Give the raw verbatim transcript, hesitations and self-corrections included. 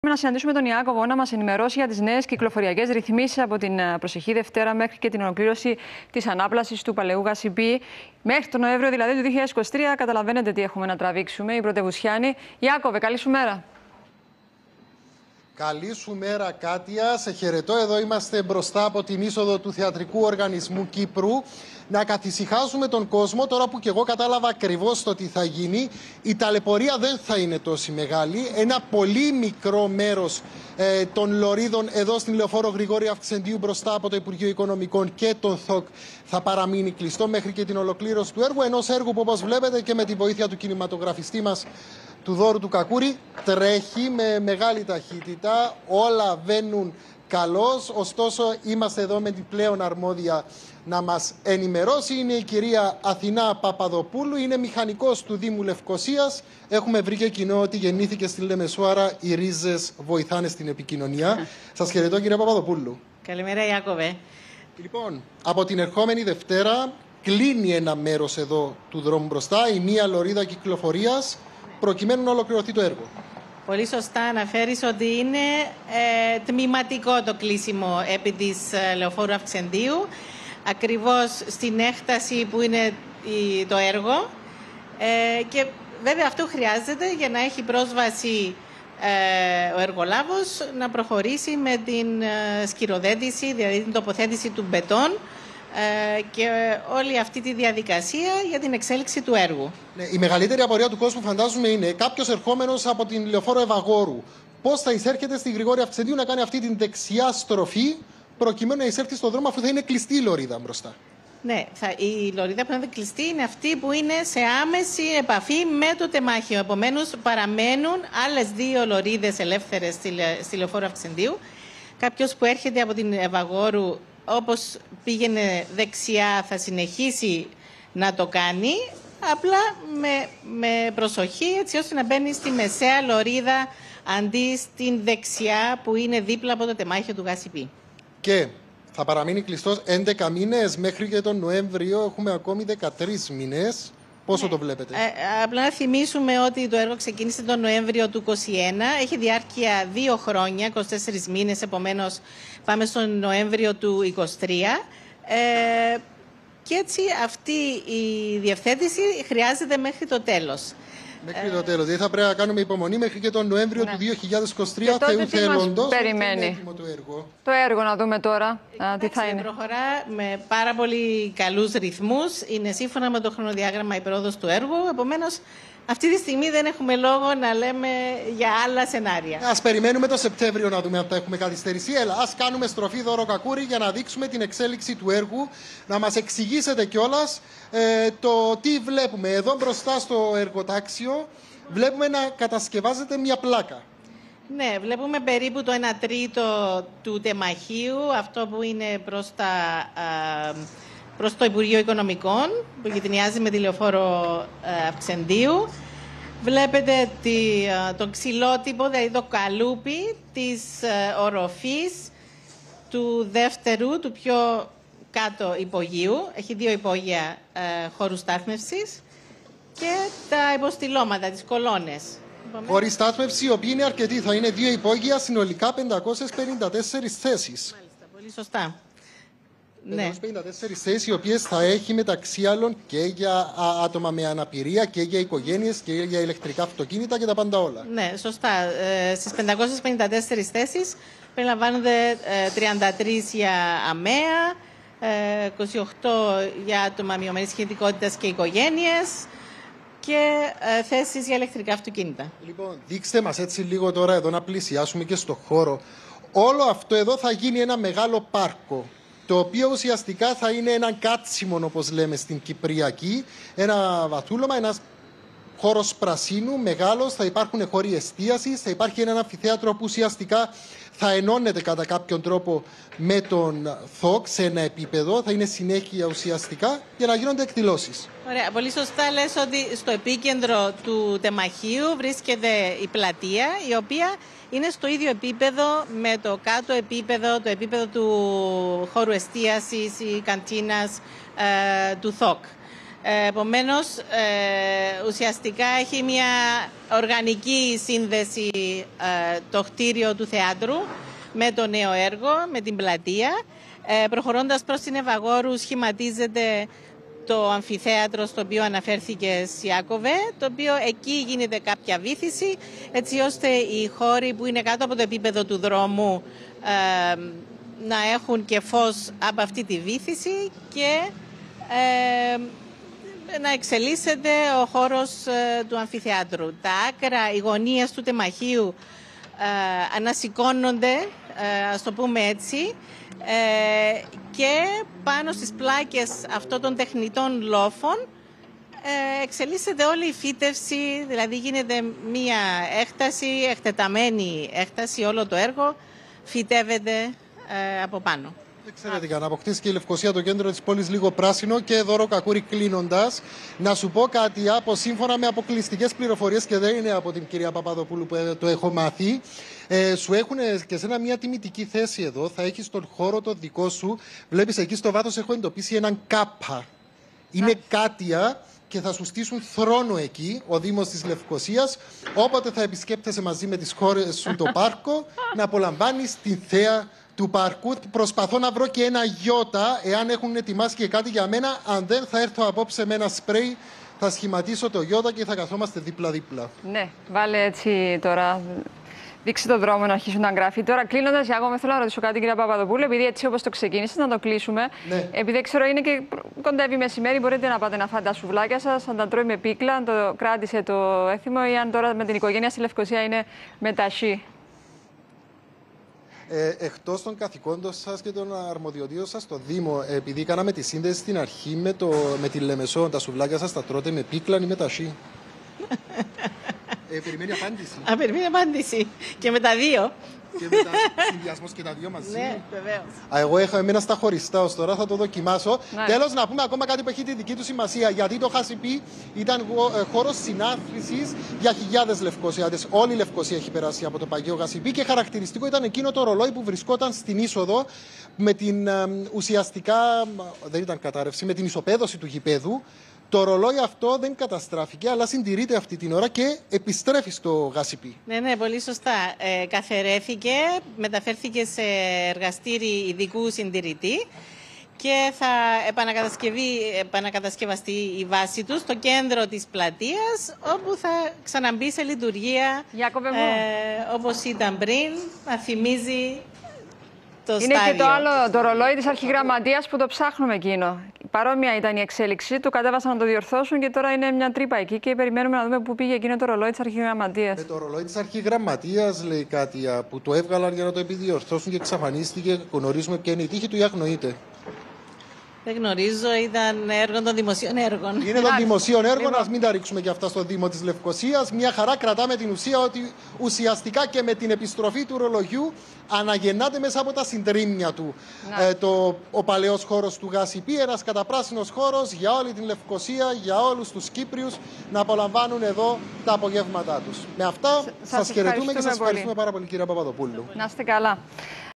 να συναντήσουμε τον Ιάκωβο να μας ενημερώσει για τις νέες κυκλοφοριακές ρυθμίσεις από την προσεχή Δευτέρα μέχρι και την ολοκλήρωση της ανάπλασης του παλαιού Γασιπί. Μέχρι τον Νοέμβριο δηλαδή του δύο χιλιάδες είκοσι τρία, καταλαβαίνετε τι έχουμε να τραβήξουμε. Η Πρωτεβουσιάνη. Ιάκωβε, καλή σου μέρα. Καλή σου μέρα, Κάτια. Σε χαιρετώ. Εδώ είμαστε μπροστά από την είσοδο του Θεατρικού Οργανισμού Κύπρου. Να καθησυχάσουμε τον κόσμο, τώρα που και εγώ κατάλαβα ακριβώς το τι θα γίνει. Η ταλαιπωρία δεν θα είναι τόσο μεγάλη. Ένα πολύ μικρό μέρος ε, των λωρίδων εδώ στην Λεωφόρο Γρηγόρη Αυξεντίου μπροστά από το Υπουργείο Οικονομικών και τον ΘΟΚ θα παραμείνει κλειστό μέχρι και την ολοκλήρωση του έργου. Ενός έργου που, όπως βλέπετε, και με τη βοήθεια του κινηματογραφιστή μας, του Δώρου του Κακούρη, τρέχει με μεγάλη ταχύτητα. Όλα βαίνουν καλώς. Ωστόσο, είμαστε εδώ με την πλέον αρμόδια να μας ενημερώσει. Είναι η κυρία Αθηνά Παπαδοπούλου, είναι μηχανικός του Δήμου Λευκωσίας. Έχουμε βρει και κοινό ότι γεννήθηκε στη Λεμεσό, άρα οι ρίζες βοηθάνε στην επικοινωνία. Σας χαιρετώ, κυρία Παπαδοπούλου. Καλημέρα, Ιάκωβε. Λοιπόν, από την ερχόμενη Δευτέρα κλείνει ένα μέρος εδώ του δρόμου μπροστά, η μία λωρίδα κυκλοφορίας, προκειμένου να ολοκληρωθεί το έργο. Πολύ σωστά αναφέρεις ότι είναι ε, τμηματικό το κλείσιμο επί της ε, Λεωφόρου Αυξεντίου, ακριβώς στην έκταση που είναι η, το έργο, ε, και βέβαια αυτό χρειάζεται για να έχει πρόσβαση ε, ο εργολάβος να προχωρήσει με την ε, σκυροδέτηση, δηλαδή την τοποθέτηση του μπετόν ε, και όλη αυτή τη διαδικασία για την εξέλιξη του έργου. Ναι, η μεγαλύτερη απορία του κόσμου, φαντάζομαι, είναι κάποιος ερχόμενος από την Λεωφόρο Ευαγόρου πώς θα εισέρχεται στη Γρηγόρη Αυξεντίου να κάνει αυτή την δεξιά στροφή, προκειμένου να εισέλθει στον δρόμο, αφού θα είναι κλειστή η λωρίδα μπροστά. Ναι, θα, η λωρίδα που είναι κλειστή είναι αυτή που είναι σε άμεση επαφή με το τεμάχιο. Επομένως, παραμένουν άλλες δύο λωρίδες ελεύθερες στη, στη Λεωφόρο Αυξεντίου. Κάποιος που έρχεται από την Ευαγόρου, όπως πήγαινε δεξιά, θα συνεχίσει να το κάνει, απλά με, με προσοχή, έτσι ώστε να μπαίνει στη μεσαία λωρίδα αντί στην δεξιά που είναι δίπλα από το τεμάχιο του Γασιπί. Και θα παραμείνει κλειστός έντεκα μήνες μέχρι και τον Νοέμβριο. Έχουμε ακόμη δεκατρείς μήνες. Πόσο ναι. το βλέπετε? Ε, απλά να θυμίσουμε ότι το έργο ξεκίνησε τον Νοέμβριο του είκοσι ένα. Έχει διάρκεια δύο χρόνια, είκοσι τέσσερις μήνες. Επομένως, πάμε στον Νοέμβριο του είκοσι τρία. Ε, και έτσι αυτή η διευθέτηση χρειάζεται μέχρι το τέλος. Μέχρι το τέλος. Δηλαδή θα πρέπει να κάνουμε υπομονή μέχρι και τον Νοέμβριο ναι. του δύο χιλιάδες είκοσι τρία. Θεού θέλοντος. Περιμένει. Το έργο. το έργο να δούμε τώρα. Α, τι θα είναι. Προχωρά με πάρα πολύ καλούς ρυθμούς. Είναι σύμφωνα με το χρονοδιάγραμμα η πρόοδος του έργου. Επομένως, αυτή τη στιγμή δεν έχουμε λόγο να λέμε για άλλα σενάρια. Ας περιμένουμε το Σεπτέμβριο να δούμε αν θα έχουμε καθυστερήσει. Έλα, ας κάνουμε στροφή Δώρο Κακούρη για να δείξουμε την εξέλιξη του έργου. Να μας εξηγήσετε κιόλας ε, το τι βλέπουμε. Εδώ μπροστά στο εργοτάξιο βλέπουμε να κατασκευάζεται μια πλάκα. Ναι, βλέπουμε περίπου το ένα τρίτο του τεμαχίου, αυτό που είναι προς, τα, α, προς το Υπουργείο Οικονομικών, που γειτονιάζει με τη Λεωφόρο Αυξεντίου. Βλέπετε τη, το ξυλότυπο, δηλαδή το καλούπι της οροφής του δεύτερου, του πιο κάτω υπογείου. Έχει δύο υπόγεια ε, χώρου στάθμευσης και τα υποστηλώματα, τις κολόνες. Χώροι στάθμευση, οι οποίοι είναι αρκετοί. Θα είναι δύο υπόγεια, συνολικά πεντακόσιες πενήντα τέσσερις θέσεις. Μάλιστα, πολύ σωστά. πεντακόσιες πενήντα τέσσερις θέσεις, οι οποίες θα έχει μεταξύ άλλων και για άτομα με αναπηρία και για οικογένειες και για ηλεκτρικά αυτοκίνητα και τα πάντα όλα. Ναι, σωστά. Ε, στις πεντακόσιες πενήντα τέσσερις θέσεις περιλαμβάνονται ε, τριάντα τρεις για ΑΜΕΑ, ε, είκοσι οκτώ για άτομα μειωμένης κινητικότητας και οικογένειες και ε, θέσεις για ηλεκτρικά αυτοκίνητα. Λοιπόν, δείξτε μας έτσι λίγο τώρα εδώ να πλησιάσουμε και στο χώρο. Όλο αυτό εδώ θα γίνει ένα μεγάλο πάρκο, το οποίο ουσιαστικά θα είναι έναν κάτσιμον, όπως λέμε στην Κυπριακή, ένα βαθούλωμα, ένας χώρος πρασίνου μεγάλος, θα υπάρχουν χώροι εστίασης, θα υπάρχει ένα αμφιθέατρο που ουσιαστικά θα ενώνεται κατά κάποιον τρόπο με τον ΘΟΚ σε ένα επίπεδο, θα είναι συνέχεια ουσιαστικά για να γίνονται εκδηλώσεις. Ωραία, πολύ σωστά λες ότι στο επίκεντρο του τεμαχίου βρίσκεται η πλατεία, η οποία είναι στο ίδιο επίπεδο με το κάτω επίπεδο, το επίπεδο του χώρου εστίασης ή καντίνας ε, του ΘΟΚ. Ε, επομένως, ε, ουσιαστικά έχει μια οργανική σύνδεση ε, το κτίριο του θεάτρου με το νέο έργο, με την πλατεία. Ε, προχωρώντας προς την Ευαγόρου σχηματίζεται το αμφιθέατρο στο οποίο αναφέρθηκες, Ιάκωβε, το οποίο εκεί γίνεται κάποια βύθιση, έτσι ώστε οι χώροι που είναι κάτω από το επίπεδο του δρόμου ε, να έχουν και φως από αυτή τη βύθιση και ε, να εξελίσσεται ο χώρος ε, του αμφιθεάτρου. Τα άκρα, οι γωνίες του τεμαχίου ε, ανασηκώνονται, ε, ας το πούμε έτσι, ε, και πάνω στις πλάκες αυτών των τεχνητών λόφων ε, εξελίσσεται όλη η φύτευση, δηλαδή γίνεται μία έκταση, εκτεταμένη έκταση, όλο το έργο φυτεύεται ε, από πάνω. Εξαιρετικά. Να αποκτήσει και η Λευκοσία το κέντρο της πόλης λίγο πράσινο. Και Δώρο Κακούρη, κλείνοντας, να σου πω κάτι από σύμφωνα με αποκλειστικές πληροφορίες, και δεν είναι από την κυρία Παπαδοπούλου που το έχω μάθει. Ε, σου έχουν και σε ένα μια τιμητική θέση εδώ. Θα έχεις τον χώρο το δικό σου. Βλέπεις εκεί στο βάθος έχω εντοπίσει έναν κάπα. Είναι κάτια και θα σου στήσουν θρόνο εκεί, ο Δήμος της Λευκοσίας. Όποτε θα επισκέπτεσαι μαζί με τις χώρες σου το πάρκο, να απολαμβάνεις την θέα του παρκού. Προσπαθώ να βρω και ένα γιώτα, εάν έχουν ετοιμάσει και κάτι για μένα. Αν δεν, θα έρθω απόψε με ένα σπρέι, θα σχηματίσω το γιώτα και θα καθόμαστε δίπλα-δίπλα. Ναι, βάλε έτσι τώρα. Δείξει το δρόμο να αρχίσουν να γράφει. Τώρα, κλείνοντας, εγώ θέλω να ρωτήσω κάτι, κυρία Παπαδοπούλου, επειδή έτσι όπως το ξεκίνησε, να το κλείσουμε. Ναι. Επειδή ξέρω είναι και κοντεύει μεσημέρι, μπορείτε να πάτε να φάτε τα σουβλάκια σας, να τα τρώει με πίκλα, αν το κράτησε το έθιμο, ή αν τώρα με την οικογένεια στη Λευκοσία είναι με ταχύ. Ε, εκτός των καθηκόντων σας και των αρμοδιοτήτων σας στο Δήμο, επειδή κάναμε τη σύνδεση στην αρχή με, το, με τη Λεμεσό, τα σουβλάκια σας τα τρώτε με πίκλα ή με ταχύ? Ε, περιμένει απάντηση. Α, περιμένει απάντηση. Και με τα δύο. Και με τα συνδυασμός και τα δύο μαζί. Ναι, βεβαίως. Α, εγώ έχω εμένα στα χωριστά ως τώρα, θα το δοκιμάσω. Ναι. Τέλος, να πούμε ακόμα κάτι που έχει τη δική του σημασία. Γιατί το Χασιπί ήταν χώρος συνάθρησης για χιλιάδες Λευκοσιάτες. Όλη η Λευκοσία έχει περάσει από το Παγιό Χασιπί και χαρακτηριστικό ήταν εκείνο το ρολόι που βρισκόταν στην είσοδο με την ε, ουσιαστικά, δεν ήταν κατάρρευση, με την ισοπαίδωση του γηπέδου. Το ρολόι αυτό δεν καταστράφηκε, αλλά συντηρείται αυτή την ώρα και επιστρέφει στο Γασιπί. Ναι, ναι, πολύ σωστά. Ε, καθαιρέθηκε, μεταφέρθηκε σε εργαστήρι ειδικού συντηρητή και θα επανακατασκευαστεί η βάση του στο κέντρο της πλατείας, όπου θα ξαναμπεί σε λειτουργία ε, όπως ήταν πριν, να θυμίζει το είναι στάδιο. και το άλλο, το ρολόι της αρχιγραμματείας που το ψάχνουμε εκείνο. Παρόμοια ήταν η εξέλιξη του, κατέβασαν να το διορθώσουν και τώρα είναι μια τρύπα εκεί και περιμένουμε να δούμε πού πήγε εκείνο το ρολόι της αρχιγραμματείας. Ε, το ρολόι της αρχιγραμματείας, λέει κάτι, που το έβγαλαν για να το επιδιορθώσουν και εξαφανίστηκε. Γνωρίζουμε ποια είναι η τύχη του ή αγνοείται? Δεν γνωρίζω, ήταν έργο των δημοσίων έργων. Είναι των δημοσίων έργων, ας μην τα ρίξουμε και αυτά στο Δήμο της Λευκοσίας. Μια χαρά κρατάμε την ουσία ότι ουσιαστικά και με την επιστροφή του ρολογιού αναγεννάται μέσα από τα συντρίμμια του ε, το, ο παλαιός χώρος του Γασιπί, ένας καταπράσινος χώρος για όλη την Λευκοσία, για όλους τους Κύπριους να απολαμβάνουν εδώ τα απογεύματά τους. Με αυτά σας χαιρετούμε και σας ευχαριστούμε πάρα πολύ, κυρία Παπαδοπούλου. Να είστε καλά.